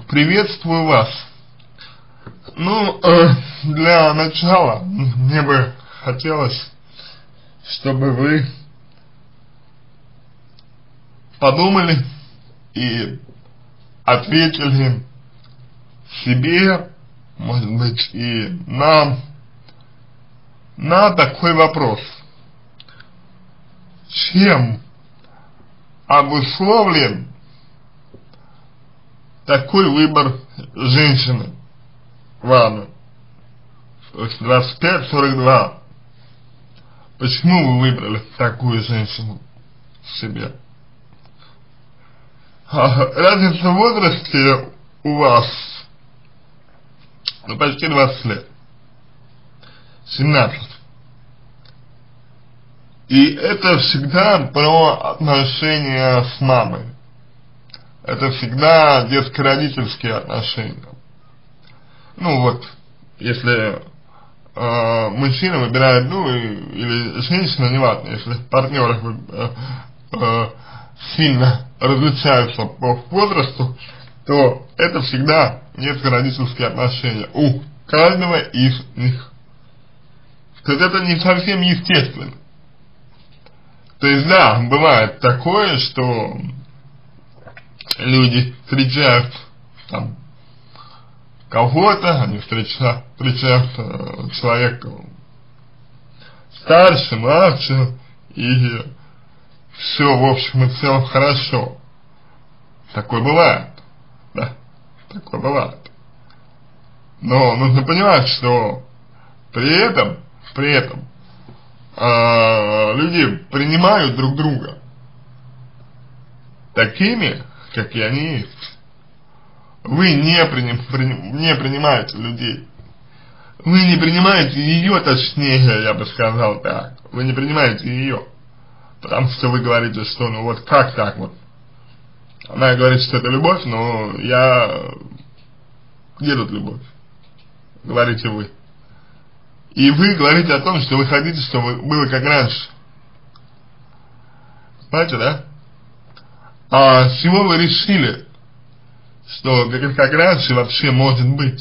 Приветствую вас. Ну, для начала мне бы хотелось, чтобы вы подумали и ответили себе, может быть, и нам на такой вопрос. Чем обусловлен такой выбор женщины вами? 25-42. Почему вы выбрали такую женщину себе? Разница в возрасте у вас почти 20 лет. 17. И это всегда про отношения с мамой. Это всегда детско-родительские отношения. Ну вот, если мужчина выбирает, ну или женщина, неважно, если партнеры сильно различаются по возрасту, то это всегда детско-родительские отношения у каждого из них. То есть это не совсем естественно. То есть да, бывает такое, что люди встречают там кого-то, они встречают человека старше, младше, и все в общем и целом хорошо. Такое бывает, да, такое бывает. Но нужно понимать, что при этом люди принимают друг друга такими, какие они есть. Вы не принимаете людей. Вы не принимаете ее, точнее, я бы сказал так. Вы не принимаете ее. Потому что вы говорите, что ну вот как так вот. Она говорит, что это любовь, но где тут любовь? Говорите вы. И вы говорите о том, что вы хотите, чтобы было как раньше. Понимаете, да? А с чего вы решили, что как раньше вообще может быть?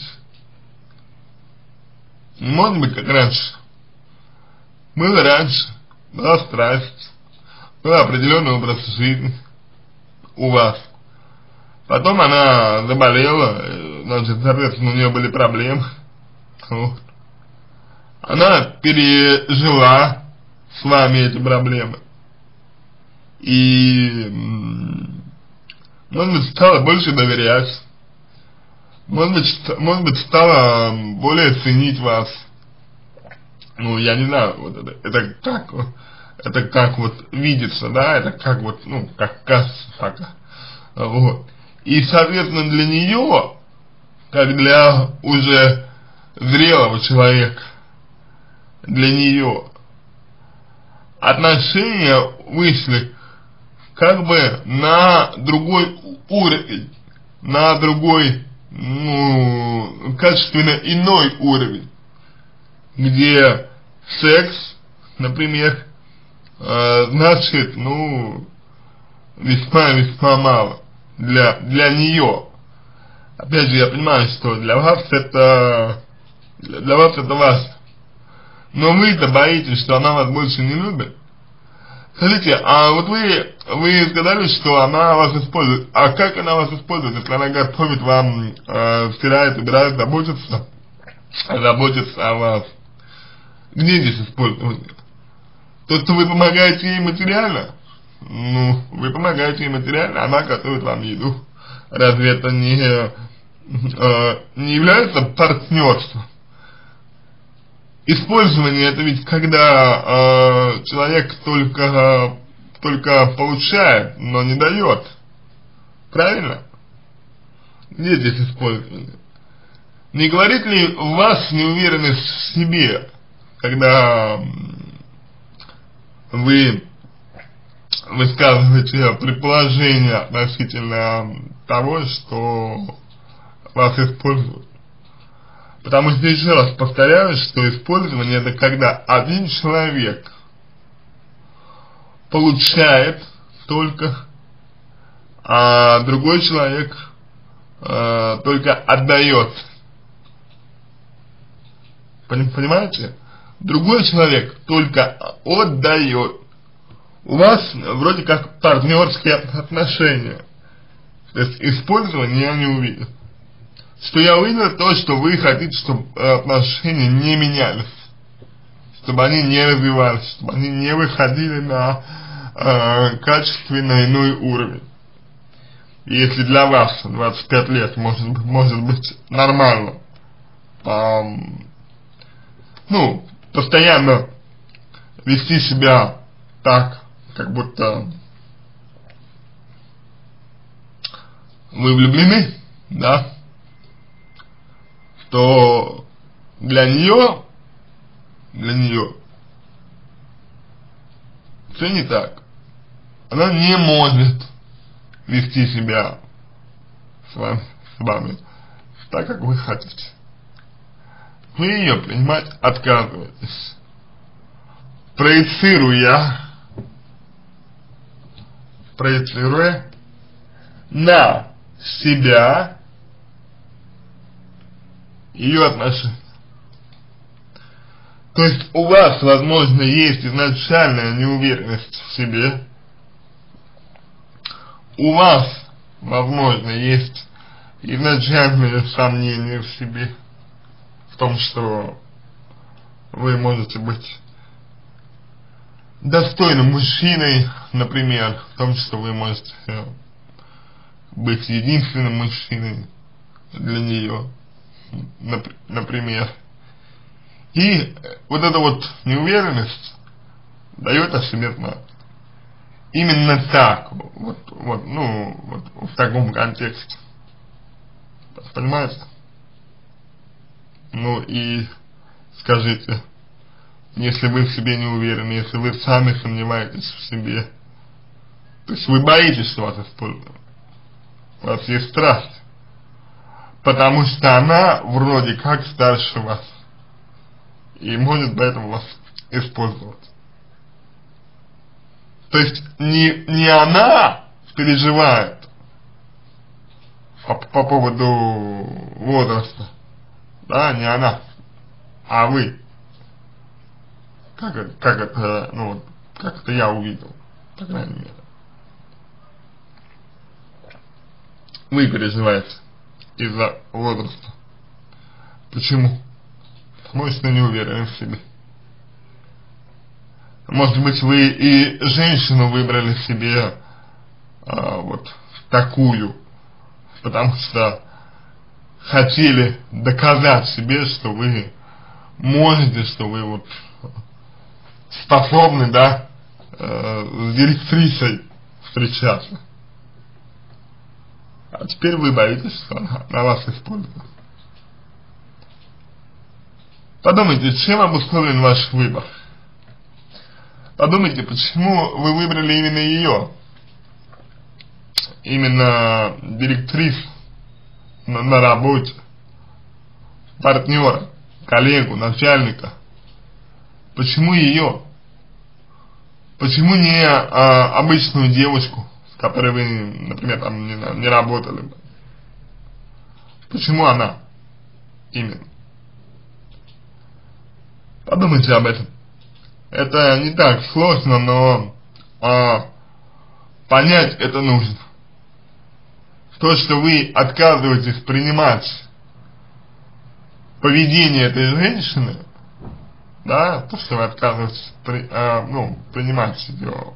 Не может быть как раньше. Было раньше, была страсть, был определенный образ жизни у вас. Потом она заболела, значит, соответственно, у нее были проблемы. Вот. Она пережила с вами эти проблемы. И, может быть, стала больше доверять. Может быть, стала более ценить вас. Ну, я не знаю, вот это как вот видится, да, это как вот, ну, как кажется пока. Вот. И, соответственно, для нее, как для уже зрелого человека, для нее отношения вышли как бы на другой уровень, на другой, ну, качественно иной уровень, где секс, например, значит, ну, весьма мало для нее. Опять же, я понимаю, что для вас это важно. Но вы-то боитесь, что она вас больше не любит. Скажите, а вот вы сказали, что она вас использует. А как она вас использует, если она готовит вам, стирает, убирает, заботится о вас? Где здесь использование? То, что вы помогаете ей материально? Ну, вы помогаете ей материально, она готовит вам еду. Разве это не является партнерством? Использование — это ведь когда человек только получает, но не дает. Правильно? Где здесь использование? Не говорит ли у вас неуверенность в себе, когда вы высказываете предположение относительно того, что вас используют? Потому что, еще раз повторяю, что использование — это когда один человек получает только, а другой человек только отдает. Понимаете? Другой человек только отдает. У вас вроде как партнерские отношения. То есть использование я не увидел. Что я увидел, то, что вы хотите, чтобы отношения не менялись. Чтобы они не развивались, чтобы они не выходили на качественно иной уровень. И если для вас 25 лет может быть нормально, ну, постоянно вести себя так, как будто вы влюблены, да, то для нее все не так. Она не может вести себя с вами так, как вы хотите. Вы ее принимать отказываетесь, проецируя на себя ее отношения. То есть у вас, возможно, есть изначальная неуверенность в себе, у вас, возможно, есть изначальные сомнения в себе, в том, что вы можете быть достойным мужчиной, например, в том, что вы можете быть единственным мужчиной для нее, например. И вот эта вот неуверенность дает о себе знать. Именно так, вот в таком контексте. Понимаете? Ну и скажите, если вы в себе не уверены, если вы сами сомневаетесь в себе, то есть вы боитесь, что вас используют, у вас есть страсть, потому что она вроде как старше вас и может поэтому вас использовать. То есть не она переживает по поводу возраста, да, не она, а вы. Как это я увидел, по крайней мере. Вы переживаете из-за возраста. Почему? Потому что не уверены в себе. Может быть, вы и женщину выбрали себе вот такую, потому что хотели доказать себе, что вы можете, что вы вот способны, да, с директрисой встречаться. А теперь вы боитесь, что она вас использует. Подумайте, чем обусловлен ваш выбор. Подумайте, почему вы выбрали именно ее, именно директрису на работе, партнера, коллегу, начальника. Почему ее? Почему не обычную девушку, с которой вы, например, там не работали бы? Почему она именно? Подумайте об этом. Это не так сложно, но понять это нужно. То, что вы отказываетесь принимать поведение этой женщины, да, то, что вы отказываетесь принимать ее,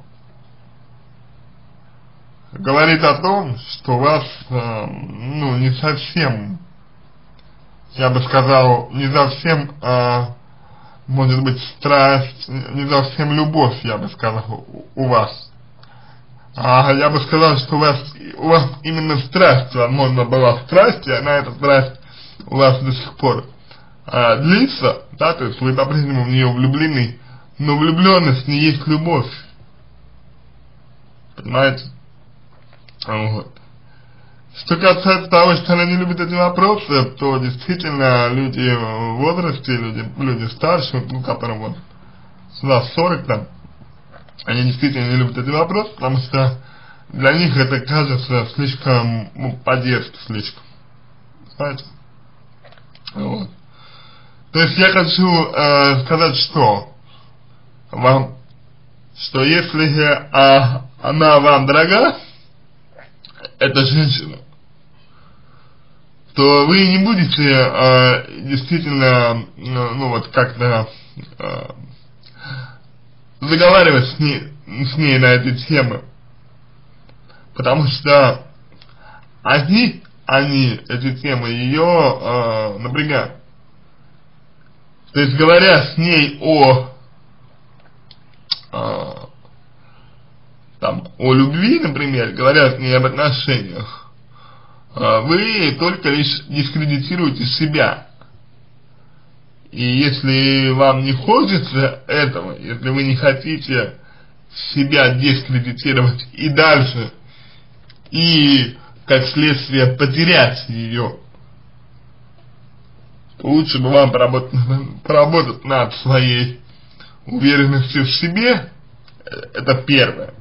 говорит о том, что у вас, не совсем, я бы сказал, не совсем, может быть, страсть, не совсем любовь, я бы сказал, у вас. Я бы сказал, что у вас именно страсть, возможно, была страсть, и она, эта страсть, у вас до сих пор длится, да, то есть вы по-прежнему в нее влюблены, но влюбленность не есть любовь. Понимаете? Вот. Что касается того, что она не любит эти вопросы, то действительно люди в возрасте, люди старше, которым вот сюда 40 там, они действительно не любят эти вопросы, потому что для них это кажется слишком, по-детски слишком. поступать. Вот. То есть я хочу сказать, что вам, что если она вам дорога, эта женщина, то вы не будете действительно, ну вот как-то заговаривать с ней на эти темы, потому что эти темы ее напрягают. То есть говоря с ней о любви, например, говоря с ней об отношениях, вы только лишь дискредитируете себя. И если вам не хочется этого, если вы не хотите себя дискредитировать и дальше, и как следствие потерять ее, то лучше бы вам поработать над своей уверенностью в себе. Это первое.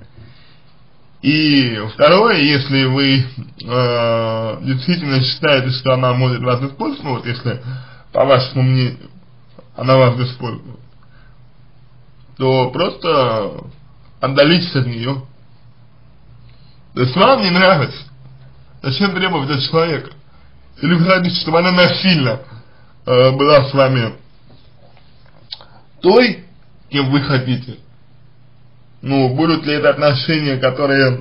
И второе, если вы действительно считаете, что она может вас использовать, ну вот если, по вашему мнению, она вас использует, то просто отдалитесь от нее. То есть вам не нравится, зачем требовать от человека? Или вы хотите, чтобы она насильно была с вами той, кем вы хотите? Ну, будут ли это отношения, которые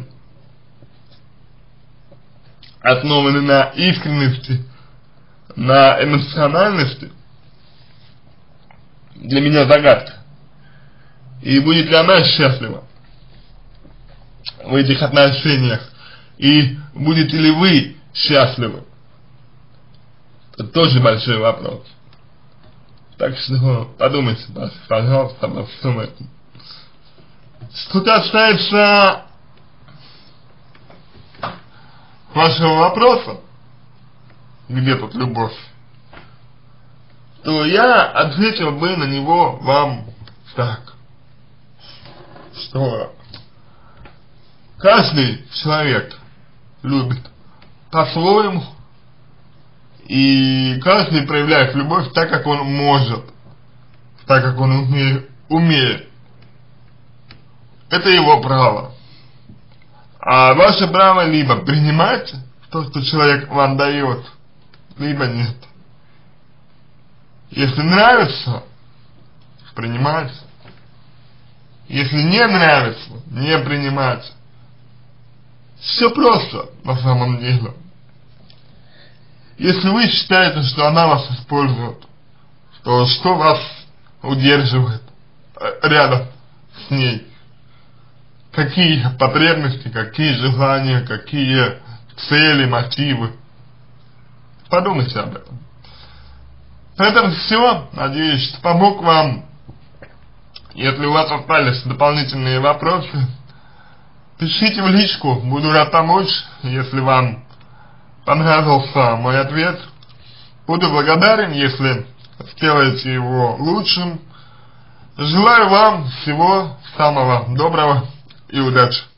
основаны на искренности, на эмоциональности? Для меня загадка. И будет ли она счастлива в этих отношениях? И будете ли вы счастливы? Это тоже большой вопрос. Так что подумайте, пожалуйста, обо всем этом. Что касается вашего вопроса, где тут любовь, то я ответил бы на него вам так, что каждый человек любит по-своему, и каждый проявляет любовь так, как он может, так, как он умеет. Это его право. А ваше право либо принимать то, что человек вам дает, либо нет. Если нравится, принимать. Если не нравится, не принимать. Все просто на самом деле. Если вы считаете, что она вас использует, то что вас удерживает рядом с ней? Какие потребности, какие желания, какие цели, мотивы? Подумайте об этом. На этом все. Надеюсь, что помог вам. Если у вас остались дополнительные вопросы, пишите в личку, буду рад помочь. Если вам понравился мой ответ, буду благодарен, если сделаете его лучшим. Желаю вам всего самого доброго и удачи.